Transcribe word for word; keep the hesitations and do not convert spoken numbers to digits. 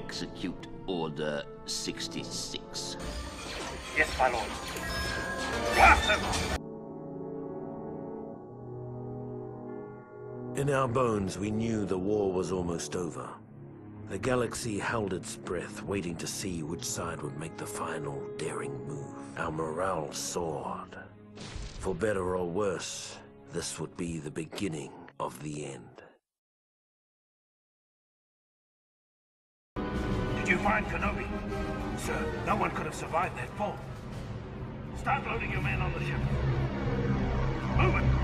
execute Order sixty-six. Yes, my lord. Blast him! In our bones, we knew the war was almost over. The galaxy held its breath, waiting to see which side would make the final daring move. Our morale soared. For better or worse, this would be the beginning of the end. Did you find Kenobi? Sir, no one could have survived that fall. Start loading your men on the ship. Move it!